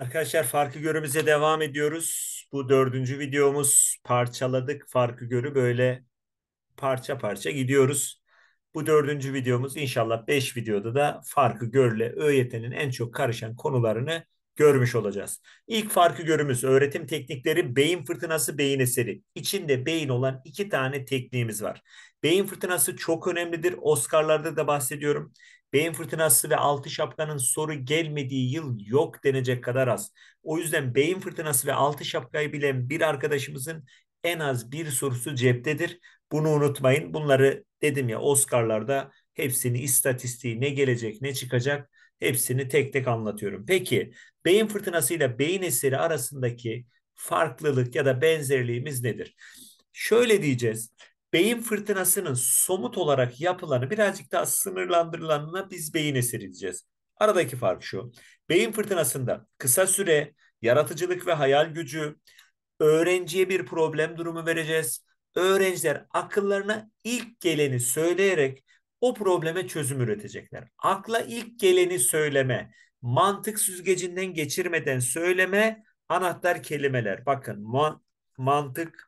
Arkadaşlar farkı görümüze devam ediyoruz. Bu dördüncü videomuz parçaladık farkı görü böyle parça parça gidiyoruz. Bu dördüncü videomuz inşallah 5 videoda da farkı görle ÖYT'nin en çok karışan konularını görmüş olacağız. İlk farkı görümüz öğretim teknikleri beyin fırtınası beyin eseri. İçinde beyin olan iki tane tekniğimiz var. Beyin fırtınası çok önemlidir. Oscar'larda da bahsediyorum. Beyin fırtınası ve altı şapkanın soru gelmediği yıl yok denecek kadar az. O yüzden beyin fırtınası ve altı şapkayı bilen bir arkadaşımızın en az bir sorusu ceptedir. Bunu unutmayın. Bunları dedim ya Oscar'larda hepsini istatistiği ne gelecek ne çıkacak hepsini tek tek anlatıyorum. Peki beyin fırtınası ile beyin eseri arasındaki farklılık ya da benzerliğimiz nedir? Şöyle diyeceğiz. Beyin fırtınasının somut olarak yapılanı birazcık daha sınırlandırılanına biz beyin eseri diyeceğiz. Aradaki fark şu. Beyin fırtınasında kısa süre, yaratıcılık ve hayal gücü, öğrenciye bir problem durumu vereceğiz. Öğrenciler akıllarına ilk geleni söyleyerek o probleme çözüm üretecekler. Akla ilk geleni söyleme, mantık süzgecinden geçirmeden söyleme, anahtar kelimeler. Bakın mantık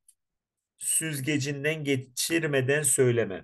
süzgecinden geçirmeden söyleme.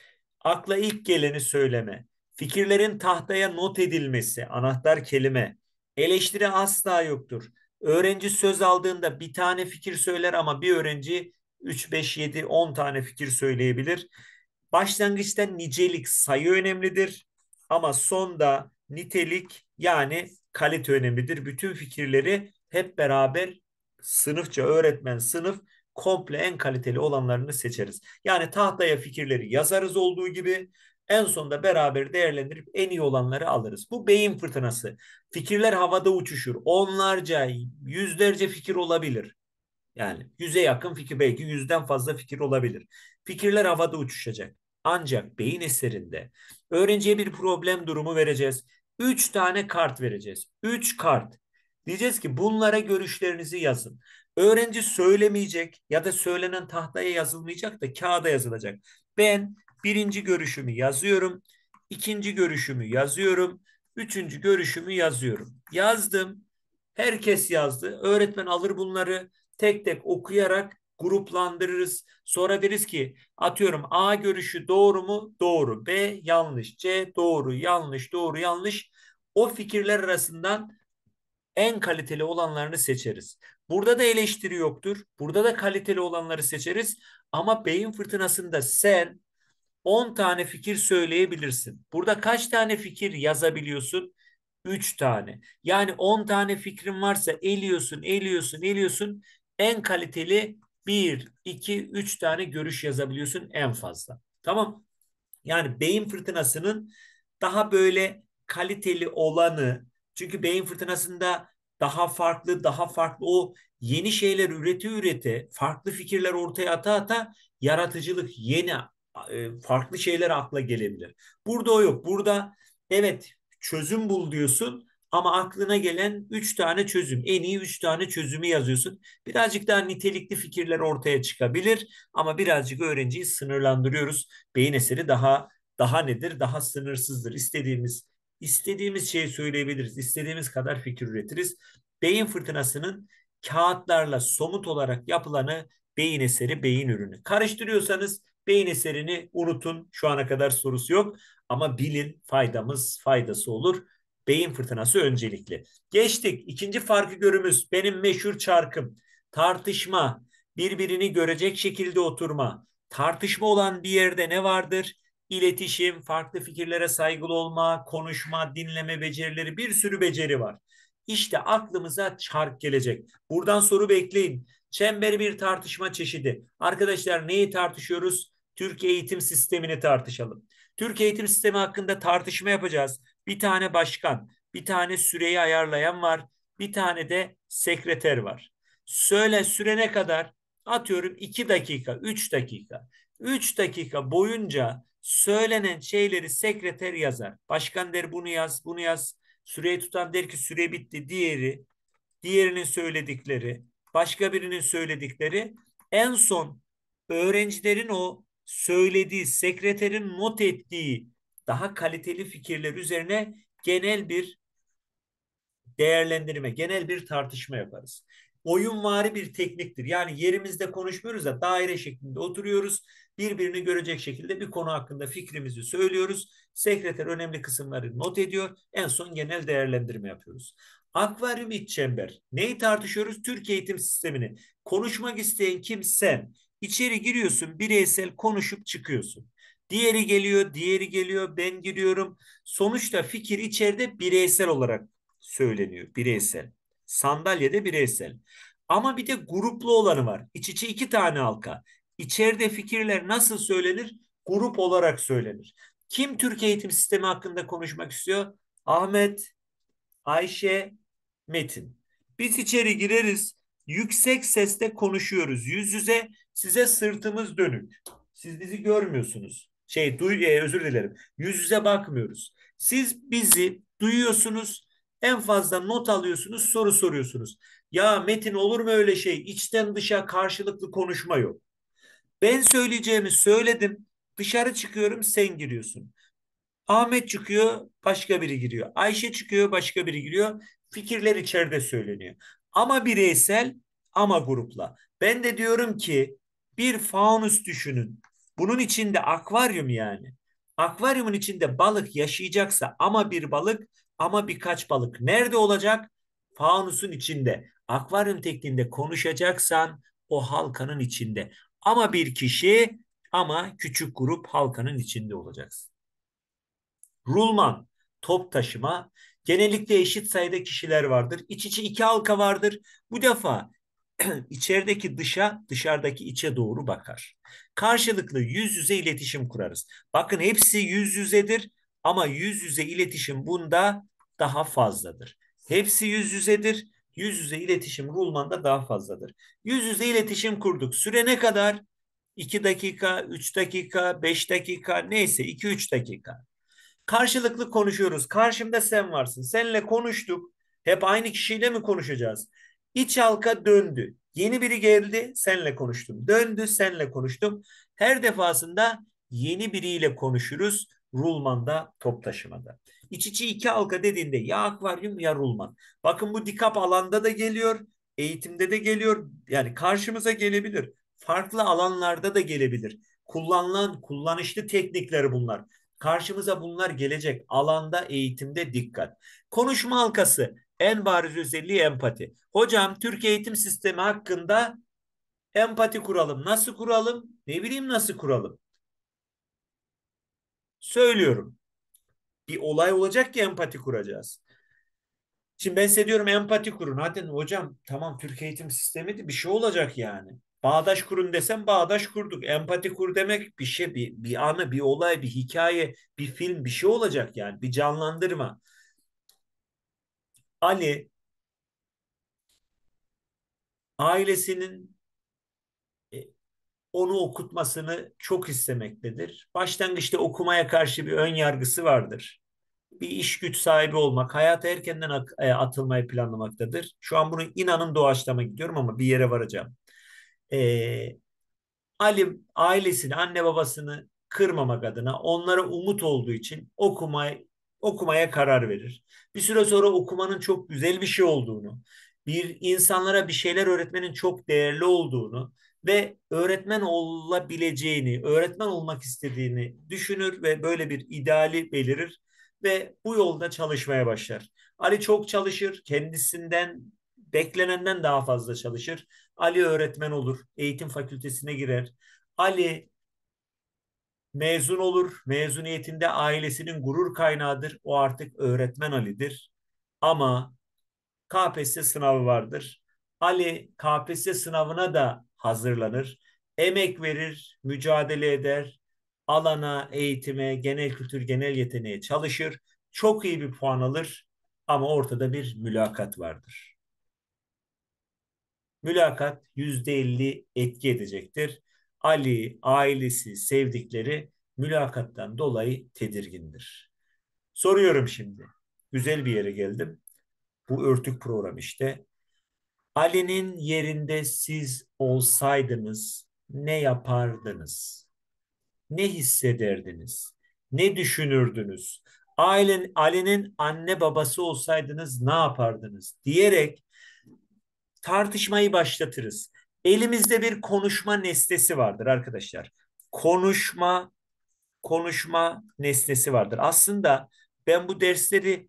Akla ilk geleni söyleme. Fikirlerin tahtaya not edilmesi, anahtar kelime. Eleştiri asla yoktur. Öğrenci söz aldığında bir tane fikir söyler ama bir öğrenci 3, 5, 7, 10 tane fikir söyleyebilir. Başlangıçta nicelik, sayı önemlidir ama sonda nitelik yani kalite önemlidir. Bütün fikirleri hep beraber sınıfça öğretmen sınıf komple en kaliteli olanlarını seçeriz. Yani tahtaya fikirleri yazarız olduğu gibi en sonunda beraber değerlendirip en iyi olanları alırız. Bu beyin fırtınası. Fikirler havada uçuşur. Onlarca, yüzlerce fikir olabilir. Yani yüze yakın fikir belki yüzden fazla fikir olabilir. Fikirler havada uçuşacak. Ancak beyin eserinde öğrenciye bir problem durumu vereceğiz. Üç tane kart vereceğiz. Üç kart. Diyeceğiz ki bunlara görüşlerinizi yazın. Öğrenci söylemeyecek ya da söylenen tahtaya yazılmayacak da kağıda yazılacak. Ben birinci görüşümü yazıyorum. İkinci görüşümü yazıyorum. Üçüncü görüşümü yazıyorum. Yazdım. Herkes yazdı. Öğretmen alır bunları tek tek okuyarak gruplandırırız. Sonra deriz ki atıyorum A görüşü doğru mu? Doğru. B yanlış. C doğru, yanlış, doğru, yanlış. O fikirler arasından en kaliteli olanlarını seçeriz. Burada da eleştiri yoktur. Burada da kaliteli olanları seçeriz. Ama beyin fırtınasında sen 10 tane fikir söyleyebilirsin. Burada kaç tane fikir yazabiliyorsun? 3 tane. Yani 10 tane fikrin varsa eliyorsun, eliyorsun, eliyorsun. En kaliteli bir, 2, 3 tane görüş yazabiliyorsun en fazla. Tamam. Yani beyin fırtınasının daha böyle kaliteli olanı çünkü beyin fırtınasında daha farklı daha farklı o yeni şeyler ürete farklı fikirler ortaya ata yaratıcılık yeni farklı şeyler akla gelebilir. Burada o yok. Burada evet çözüm bul diyorsun ama aklına gelen 3 tane çözüm. En iyi 3 tane çözümü yazıyorsun. Birazcık daha nitelikli fikirler ortaya çıkabilir ama birazcık öğrenciyi sınırlandırıyoruz. Beyin eseri daha nedir? Daha sınırsızdır. İstediğimiz şeyi söyleyebiliriz. İstediğimiz kadar fikir üretiriz. Beyin fırtınasının kağıtlarla somut olarak yapılanı beyin eseri, beyin ürünü. Karıştırıyorsanız beyin eserini unutun. Şu ana kadar sorusu yok. Ama bilin faydası olur. Beyin fırtınası öncelikli. Geçtik. İkinci farkı görümüz. Benim meşhur çarkım. Tartışma. Birbirini görecek şekilde oturma. Tartışma olan bir yerde ne vardır? İletişim, farklı fikirlere saygılı olma, konuşma, dinleme becerileri bir sürü beceri var. İşte aklımıza çark gelecek. Buradan soru bekleyin. Çember bir tartışma çeşidi. Arkadaşlar neyi tartışıyoruz? Türk eğitim sistemini tartışalım. Türk eğitim sistemi hakkında tartışma yapacağız. Bir tane başkan, bir tane süreyi ayarlayan var, bir tane de sekreter var. Söyle süre ne kadar? Atıyorum 2 dakika, 3 dakika. 3 dakika boyunca söylenen şeyleri sekreter yazar. Başkan der bunu yaz, bunu yaz. Süreyi tutan der ki süre bitti. Diğerinin söyledikleri, başka birinin söyledikleri. En son öğrencilerin o söylediği, sekreterin not ettiği daha kaliteli fikirler üzerine genel bir değerlendirme, genel bir tartışma yaparız. Oyunvari bir tekniktir. Yani yerimizde konuşmuyoruz da daire şeklinde oturuyoruz. Birbirini görecek şekilde bir konu hakkında fikrimizi söylüyoruz. Sekreter önemli kısımları not ediyor. En son genel değerlendirme yapıyoruz. Akvaryum iç çember. Neyi tartışıyoruz? Türk eğitim sistemini. Konuşmak isteyen kim? Sen. İçeri giriyorsun, bireysel konuşup çıkıyorsun. Diğeri geliyor, diğeri geliyor, ben giriyorum. Sonuçta fikir içeride bireysel olarak söyleniyor. Bireysel. Sandalyede bireysel. Ama bir de gruplu olanı var. İç içe iki tane halka. İçeride fikirler nasıl söylenir? Grup olarak söylenir. Kim Türk eğitim sistemi hakkında konuşmak istiyor? Ahmet, Ayşe, Metin. Biz içeri gireriz. Yüksek sesle konuşuyoruz. Yüz yüze, size sırtımız dönük. Siz bizi görmüyorsunuz. Özür dilerim. Yüz yüze bakmıyoruz. Siz bizi duyuyorsunuz. En fazla not alıyorsunuz, soru soruyorsunuz. Ya Metin, olur mu öyle şey? İçten dışa karşılıklı konuşma yok. Ben söyleyeceğimi söyledim. Dışarı çıkıyorum, sen giriyorsun. Ahmet çıkıyor, başka biri giriyor. Ayşe çıkıyor, başka biri giriyor. Fikirler içeride söyleniyor. Ama bireysel, ama grupla. Ben de diyorum ki bir fanus düşünün. Bunun içinde akvaryum yani. Akvaryumun içinde balık yaşayacaksa, ama bir balık ama birkaç balık nerede olacak? Fanusun içinde. Akvaryum tekniğinde konuşacaksan o halkanın içinde. Ama bir kişi, ama küçük grup halkanın içinde olacaksın. Rulman, top taşıma. Genellikle eşit sayıda kişiler vardır. İç içe iki halka vardır. Bu defa içerideki dışa, dışarıdaki içe doğru bakar. Karşılıklı yüz yüze iletişim kurarız. Bakın hepsi yüz yüzedir ama yüz yüze iletişim bunda daha fazladır. Hepsi yüz yüzedir. Yüz yüze iletişim Rulman'da daha fazladır. Yüz yüze iletişim kurduk. Süre ne kadar? 2 dakika, 3 dakika, 5 dakika, neyse 2-3 dakika. Karşılıklı konuşuyoruz. Karşımda sen varsın. Seninle konuştuk. Hep aynı kişiyle mi konuşacağız? İç halka döndü. Yeni biri geldi, senle konuştum. Döndü, senle konuştum. Her defasında yeni biriyle konuşuruz. Rulman'da, top taşımada. İç içe iki halka dediğinde ya akvaryum ya rulman. Bakın bu dikap alanda da geliyor, eğitimde de geliyor. Yani karşımıza gelebilir. Farklı alanlarda da gelebilir. Kullanılan kullanışlı teknikleri bunlar. Karşımıza bunlar gelecek. Alanda, eğitimde dikkat. Konuşma halkası en bariz özelliği empati. Hocam Türk eğitim sistemi hakkında empati kuralım. Nasıl kuralım? Ne bileyim nasıl kuralım? Söylüyorum. Bir olay olacak ki empati kuracağız. Şimdi ben size diyorum empati kurun. Hadi hocam tamam, Türk eğitim sistemi de bir şey olacak yani. Bağdaş kurun desem bağdaş kurduk. Empati kur demek bir şey, bir anı, bir olay, bir hikaye, bir film, bir şey olacak yani. Bir canlandırma. Ali ailesinin e, onu okutmasını çok istemektedir. Başlangıçta okumaya karşı bir ön yargısı vardır. Bir iş güç sahibi olmak, hayata erkenden atılmayı planlamaktadır. Şu an bunu inanın doğaçlama gidiyorum ama bir yere varacağım. E, Ali ailesini, anne babasını kırmamak adına, onlara umut olduğu için okumaya karar verir. Bir süre sonra okumanın çok güzel bir şey olduğunu, bir insanlara bir şeyler öğretmenin çok değerli olduğunu ve öğretmen olabileceğini, öğretmen olmak istediğini düşünür ve böyle bir ideali belirir ve bu yolda çalışmaya başlar. Ali çok çalışır, kendisinden beklenenden daha fazla çalışır. Ali öğretmen olur, eğitim fakültesine girer. Ali mezun olur, mezuniyetinde ailesinin gurur kaynağıdır. O artık öğretmen Ali'dir. Ama KPSS sınavı vardır. Ali KPSS sınavına da hazırlanır. Emek verir, mücadele eder. Alana, eğitime, genel kültür, genel yeteneğe çalışır. Çok iyi bir puan alır ama ortada bir mülakat vardır. Mülakat %50 etki edecektir. Ali, ailesi, sevdikleri mülakattan dolayı tedirgindir. Soruyorum şimdi. Güzel bir yere geldim. Bu örtük program işte. Ali'nin yerinde siz olsaydınız ne yapardınız? Ne hissederdiniz? Ne düşünürdünüz? Ali'nin anne babası olsaydınız ne yapardınız diyerek tartışmayı başlatırız. Elimizde bir konuşma nesnesi vardır arkadaşlar. Konuşma, konuşma nesnesi vardır. Aslında ben bu dersleri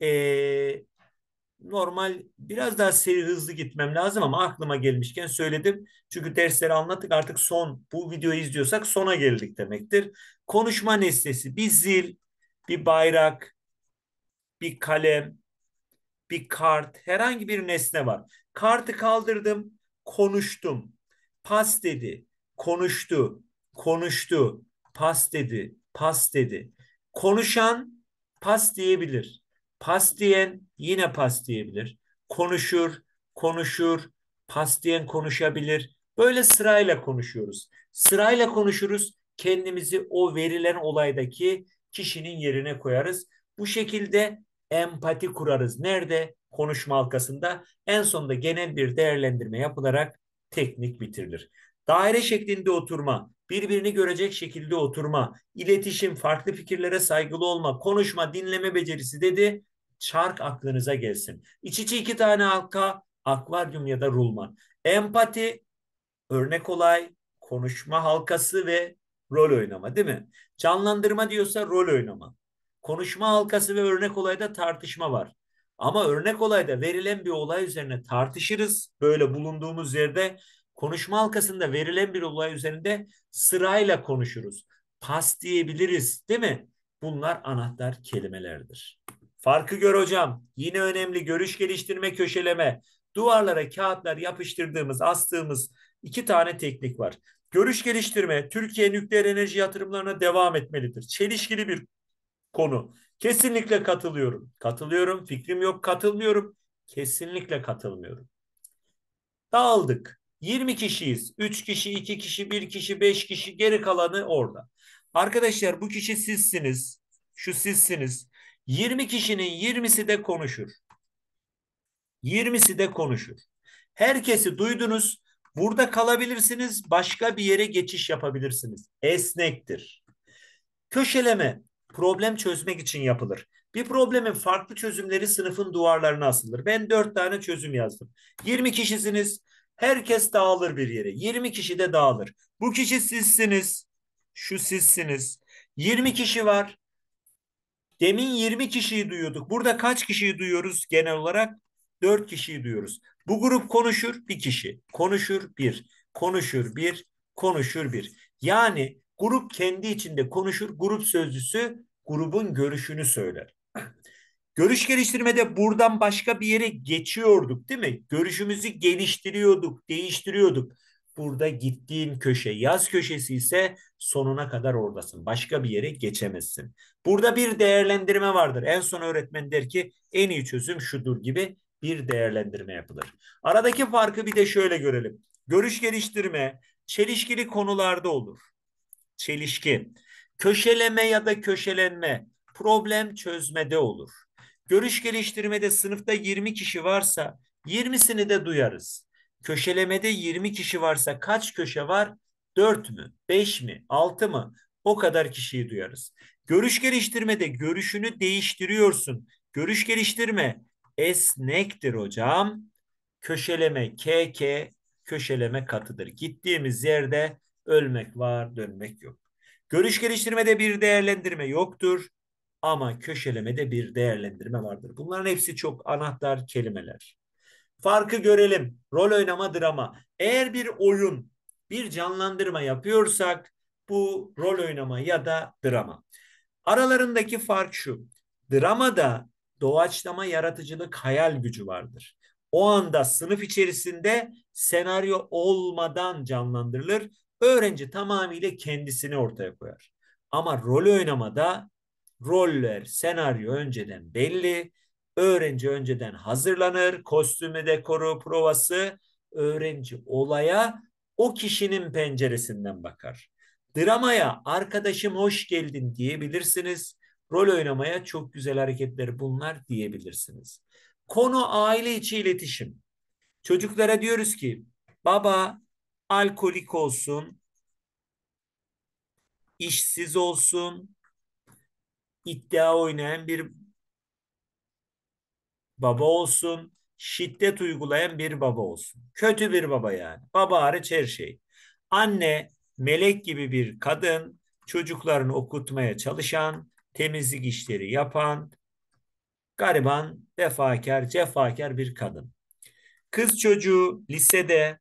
normal biraz daha seri hızlı gitmem lazım ama aklıma gelmişken söyledim. Çünkü dersleri anlattık artık bu videoyu izliyorsak sona geldik demektir. Konuşma nesnesi bir zil, bir bayrak, bir kalem, bir kart, herhangi bir nesne var. Kartı kaldırdım, konuştum. Pas dedi, konuştu, konuştu. Pas dedi, pas dedi. Konuşan pas diyebilir. Pas diyen yine pas diyebilir. Konuşur, konuşur. Pas diyen konuşabilir. Böyle sırayla konuşuyoruz. Sırayla konuşuruz. Kendimizi o verilen olaydaki kişinin yerine koyarız. Bu şekilde empati kurarız. Nerede? Konuşma halkasında. En sonunda genel bir değerlendirme yapılarak teknik bitirilir. Daire şeklinde oturma, birbirini görecek şekilde oturma, iletişim, farklı fikirlere saygılı olma, konuşma, dinleme becerisi dedi. Çark aklınıza gelsin. İç içe iki tane halka, akvaryum ya da rulman. Empati, örnek olay, konuşma halkası ve rol oynama değil mi? Canlandırma diyorsa rol oynama. Konuşma halkası ve örnek olayda tartışma var. Ama örnek olayda verilen bir olay üzerine tartışırız. Böyle bulunduğumuz yerde konuşma halkasında verilen bir olay üzerinde sırayla konuşuruz. Pas diyebiliriz, değil mi? Bunlar anahtar kelimelerdir. Farkı gör hocam. Yine önemli görüş geliştirme, köşeleme. Duvarlara kağıtlar yapıştırdığımız, astığımız iki tane teknik var. Görüş geliştirme, Türkiye nükleer enerji yatırımlarına devam etmelidir. Çelişkili bir konu. Kesinlikle katılıyorum. Katılıyorum. Fikrim yok, katılmıyorum. Kesinlikle katılmıyorum. Dağıldık. 20 kişiyiz. 3 kişi, 2 kişi, 1 kişi, 5 kişi, geri kalanı orada. Arkadaşlar bu kişi sizsiniz. Şu sizsiniz. 20 kişinin 20'si de konuşur. 20'si de konuşur. Herkesi duydunuz. Burada kalabilirsiniz. Başka bir yere geçiş yapabilirsiniz. Esnektir. Köşeleme problem çözmek için yapılır. Bir problemin farklı çözümleri sınıfın duvarlarına asılır. Ben 4 tane çözüm yazdım. 20 kişisiniz. Herkes dağılır bir yere. 20 kişi de dağılır. Bu kişi sizsiniz. Şu sizsiniz. 20 kişi var. Demin 20 kişiyi duyuyorduk. Burada kaç kişiyi duyuyoruz genel olarak? 4 kişiyi duyuyoruz. Bu grup konuşur bir kişi. Konuşur bir. Konuşur bir. Konuşur bir. Yani grup kendi içinde konuşur. Grup sözcüsü grubun görüşünü söyler. Görüş geliştirmede buradan başka bir yere geçiyorduk, değil mi? Görüşümüzü geliştiriyorduk, değiştiriyorduk. Burada gittiğin köşe yaz köşesi ise sonuna kadar oradasın. Başka bir yere geçemezsin. Burada bir değerlendirme vardır. En son öğretmen der ki en iyi çözüm şudur gibi bir değerlendirme yapılır. Aradaki farkı bir de şöyle görelim. Görüş geliştirme çelişkili konularda olur. Çelişki. Köşeleme ya da köşelenme problem çözmede olur. Görüş geliştirmede sınıfta 20 kişi varsa 20'sini de duyarız. Köşelemede 20 kişi varsa kaç köşe var? 4 mü? 5 mi? 6 mı? O kadar kişiyi duyarız. Görüş geliştirmede görüşünü değiştiriyorsun. Görüş geliştirme esnektir hocam. Köşeleme köşeleme katıdır. Gittiğimiz yerde ölmek var, dönmek yok. Görüş geliştirmede bir değerlendirme yoktur ama köşelemede bir değerlendirme vardır. Bunların hepsi çok anahtar kelimeler. Farkı görelim. Rol oynama, drama. Eğer bir oyun, bir canlandırma yapıyorsak bu rol oynama ya da drama. Aralarındaki fark şu. Dramada doğaçlama, yaratıcılık, hayal gücü vardır. O anda sınıf içerisinde senaryo olmadan canlandırılır. Öğrenci tamamıyla kendisini ortaya koyar. Ama rol oynamada roller, senaryo önceden belli. Öğrenci önceden hazırlanır. Kostümü, dekoru, provası. Öğrenci olaya o kişinin penceresinden bakar. Dramaya arkadaşım hoş geldin diyebilirsiniz. Rol oynamaya çok güzel hareketler bunlar diyebilirsiniz. Konu aile içi iletişim. Çocuklara diyoruz ki baba alkolik olsun, işsiz olsun, iddia oynayan bir baba olsun, şiddet uygulayan bir baba olsun. Kötü bir baba yani. Baba hariç her şey. Anne melek gibi bir kadın, çocuklarını okutmaya çalışan, temizlik işleri yapan, gariban, vefakar, cefakar bir kadın. Kız çocuğu lisede,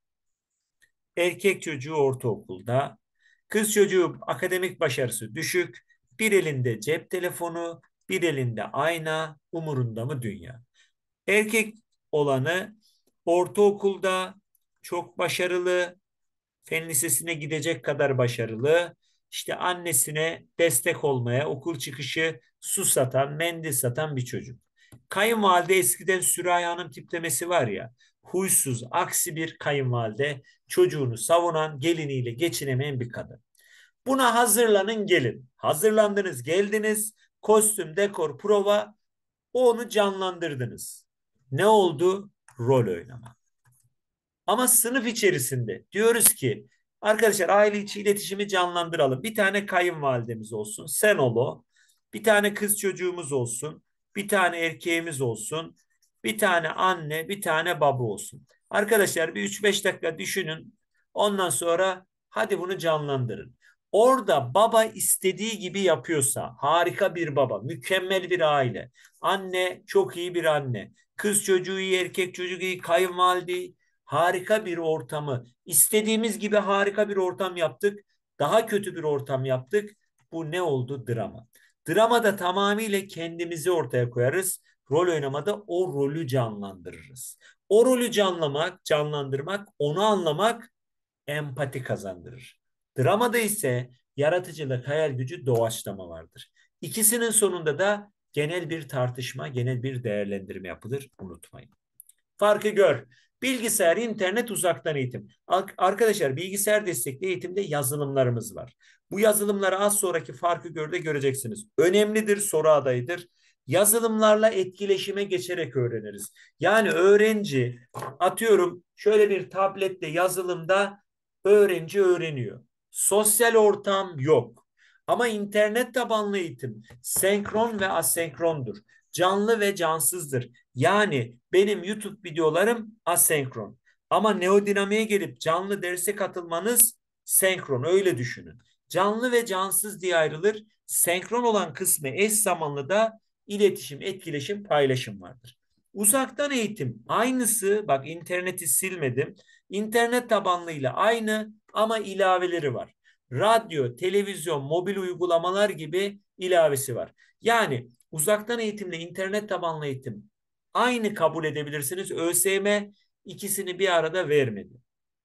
erkek çocuğu ortaokulda. Kız çocuğu akademik başarısı düşük. Bir elinde cep telefonu, bir elinde ayna, umurunda mı dünya? Erkek olanı ortaokulda çok başarılı, fen lisesine gidecek kadar başarılı. İşte annesine destek olmaya, okul çıkışı su satan, mendil satan bir çocuk. Kayınvalide eskiden Süreyya Hanım tiplemesi var ya, huysuz, aksi bir kayınvalide, çocuğunu savunan, geliniyle geçinemeyen bir kadın. Buna hazırlanın gelin. Hazırlandınız, geldiniz. Kostüm, dekor, prova, onu canlandırdınız. Ne oldu? Rol oynama. Ama sınıf içerisinde diyoruz ki arkadaşlar aile içi iletişimi canlandıralım. Bir tane kayınvalidemiz olsun. Sen ol o. Bir tane kız çocuğumuz olsun. Bir tane erkeğimiz olsun. Bir tane anne, bir tane baba olsun. Arkadaşlar bir 3-5 dakika düşünün. Ondan sonra hadi bunu canlandırın. Orada baba istediği gibi yapıyorsa harika bir baba, mükemmel bir aile. Anne çok iyi bir anne. Kız çocuğu iyi, erkek çocuğu iyi, kayınvalide iyi, harika bir ortamı, istediğimiz gibi harika bir ortam yaptık. Daha kötü bir ortam yaptık. Bu ne oldu? Drama. Dramada tamamıyla kendimizi ortaya koyarız. Rol oynamada o rolü canlandırırız. O rolü canlandırmak, onu anlamak empati kazandırır. Dramada ise yaratıcılık, hayal gücü, doğaçlama vardır. İkisinin sonunda da genel bir tartışma, genel bir değerlendirme yapılır. Unutmayın. Farkı gör. Bilgisayar, internet, uzaktan eğitim. Arkadaşlar bilgisayar destekli eğitimde yazılımlarımız var. Bu yazılımları az sonraki farkı görde göreceksiniz. Önemlidir, soru adayıdır. Yazılımlarla etkileşime geçerek öğreniriz. Yani öğrenci atıyorum şöyle bir tablette yazılımda öğrenci öğreniyor. Sosyal ortam yok. Ama internet tabanlı eğitim senkron ve asenkrondur. Canlı ve cansızdır. Yani benim YouTube videolarım asenkron. Ama neodinamiğe gelip canlı derse katılmanız senkron. Öyle düşünün. Canlı ve cansız diye ayrılır. Senkron olan kısmı eş zamanlı da iletişim, etkileşim, paylaşım vardır. Uzaktan eğitim aynısı. Bak interneti silmedim. İnternet tabanlıyla aynı ama ilaveleri var. Radyo, televizyon, mobil uygulamalar gibi ilavesi var. Yani uzaktan eğitimle internet tabanlı eğitim aynı kabul edebilirsiniz. ÖSYM ikisini bir arada vermedi.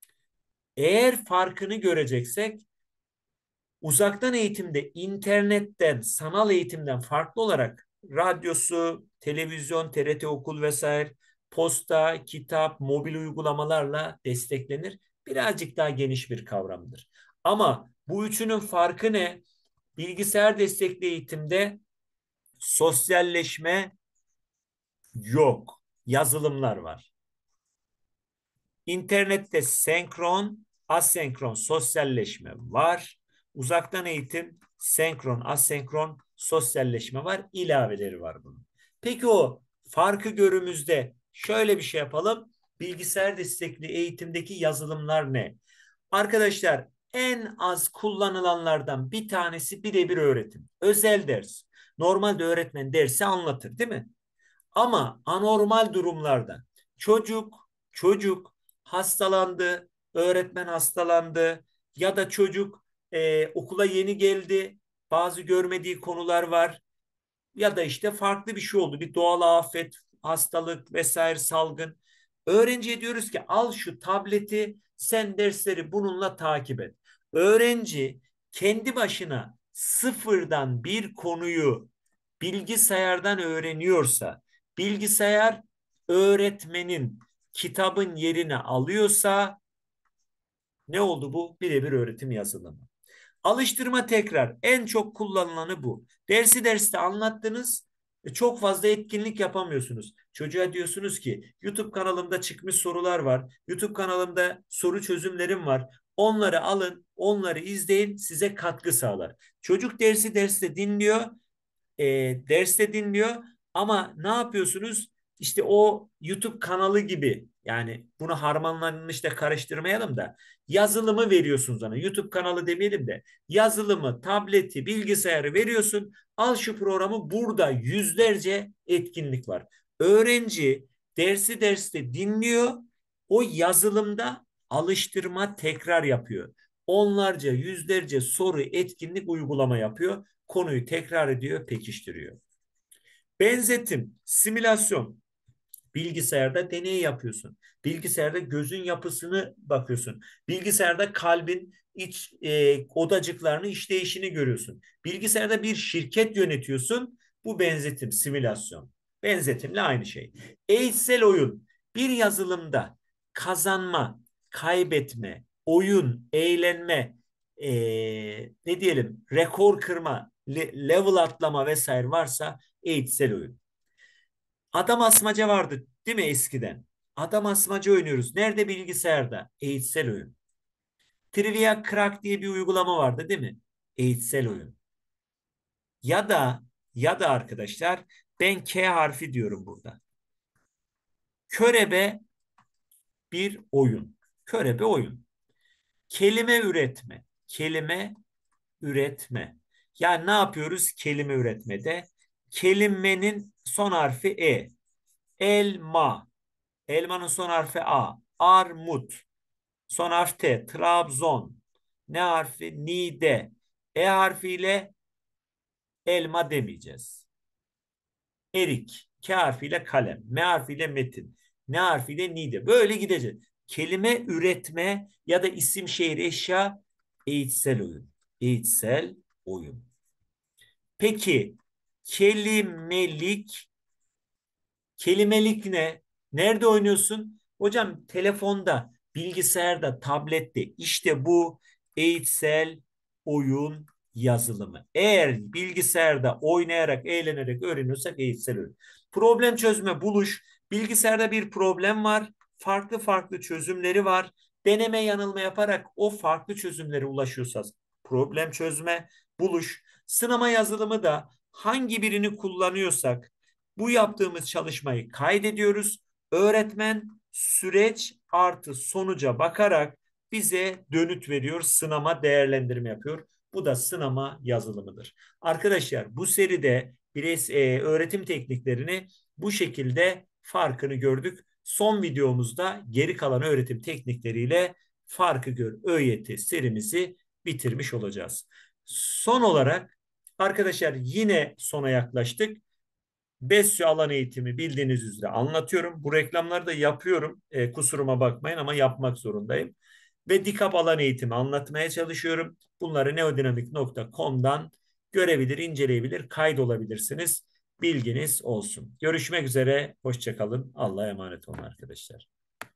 Eğer farkını göreceksek uzaktan eğitimde internetten, sanal eğitimden farklı olarak radyosu, televizyon, TRT Okul vesaire, posta, kitap, mobil uygulamalarla desteklenir. Birazcık daha geniş bir kavramdır. Ama bu üçünün farkı ne? Bilgisayar destekli eğitimde sosyalleşme yok. Yazılımlar var. İnternette senkron, asenkron sosyalleşme var. Uzaktan eğitim senkron, asenkron sosyalleşme var. İlaveleri var bunun. Peki o farkı görümüzde şöyle bir şey yapalım. Bilgisayar destekli eğitimdeki yazılımlar ne? Arkadaşlar en az kullanılanlardan bir tanesi birebir öğretim. Özel ders. Normalde öğretmen dersi anlatır, değil mi? Ama anormal durumlarda çocuk hastalandı, öğretmen hastalandı ya da çocuk okula yeni geldi, bazı görmediği konular var ya da işte farklı bir şey oldu, bir doğal afet, hastalık vesaire salgın. Öğrenciye diyoruz ki al şu tableti, sen dersleri bununla takip et. Öğrenci kendi başına sıfırdan bir konuyu bilgisayardan öğreniyorsa, bilgisayar öğretmenin kitabın yerini alıyorsa ne oldu bu? Birebir öğretim yazılımı. Alıştırma tekrar en çok kullanılanı bu. Derste anlattınız, çok fazla etkinlik yapamıyorsunuz. Çocuğa diyorsunuz ki YouTube kanalımda çıkmış sorular var. YouTube kanalımda soru çözümlerim var. Onları alın, onları izleyin, size katkı sağlar. Çocuk derste dinliyor. e, derste dinliyor ama ne yapıyorsunuz? İşte o YouTube kanalı gibi, yani bunu harmanlanmış da karıştırmayalım da, yazılımı veriyorsunuz ona. YouTube kanalı demeyelim de, yazılımı, tableti, bilgisayarı veriyorsun. Al şu programı, burada yüzlerce etkinlik var. Öğrenci derste dinliyor. O yazılımda alıştırma, tekrar yapıyor. Onlarca, yüzlerce soru, etkinlik, uygulama yapıyor. Konuyu tekrar ediyor, pekiştiriyor. Benzetim, simülasyon. Bilgisayarda deney yapıyorsun. Bilgisayarda gözün yapısını bakıyorsun. Bilgisayarda kalbin iç odacıklarını, işleyişini görüyorsun. Bilgisayarda bir şirket yönetiyorsun. Bu benzetim, simülasyon. Benzetimle aynı şey. Eğitsel oyun. Bir yazılımda kazanma, kaybetme, oyun, eğlenme, ne diyelim, rekor kırma, level atlama vesaire varsa eğitsel oyun. Adam asmaca vardı değil mi eskiden? Adam asmaca oynuyoruz. Nerede? Bilgisayarda. Eğitsel oyun. Trivia Crack diye bir uygulama vardı değil mi? Eğitsel oyun. Ya da arkadaşlar, ben K harfi diyorum burada. Körebe bir oyun. Körebe oyun. Kelime üretme. Kelime üretme. Yani ne yapıyoruz kelime üretmede? Kelimenin son harfi E. Elma. Elmanın son harfi A. Armut. Son harf T. Trabzon. Ne harfi? Niğde. E harfiyle elma demeyeceğiz. Erik. K harfiyle kalem. M harfiyle metin. N harfiyle Niğde. Böyle gideceğiz. Kelime üretme ya da isim, şehir, eşya, eğitsel oyun. Eğitsel oyun. Peki kelimelik. Kelimelik ne? Nerede oynuyorsun? Hocam telefonda, bilgisayarda, tablette. İşte bu eğitsel oyun yazılımı. Eğer bilgisayarda oynayarak, eğlenerek öğreniyorsak eğitsel oyun. Problem çözme, buluş. Bilgisayarda bir problem var. Farklı farklı çözümleri var. Deneme yanılma yaparak o farklı çözümlere ulaşıyorsak problem çözme, buluş. Sınama yazılımı da hangi birini kullanıyorsak bu yaptığımız çalışmayı kaydediyoruz. Öğretmen süreç artı sonuca bakarak bize dönüt veriyor, sınama değerlendirme yapıyor. Bu da sınama yazılımıdır. Arkadaşlar bu seride öğretim tekniklerini bu şekilde farkını gördük. Son videomuzda geri kalan öğretim teknikleriyle farkı gör ÖYT serimizi bitirmiş olacağız. Son olarak arkadaşlar yine sona yaklaştık. BESYO alan eğitimi bildiğiniz üzere anlatıyorum. Bu reklamları da yapıyorum. Kusuruma bakmayın ama yapmak zorundayım. Ve DİKAP alan eğitimi anlatmaya çalışıyorum. Bunları neodinamik.com'dan görebilir, inceleyebilir, kaydolabilirsiniz. Bilginiz olsun. Görüşmek üzere. Hoşça kalın. Allah'a emanet olun arkadaşlar.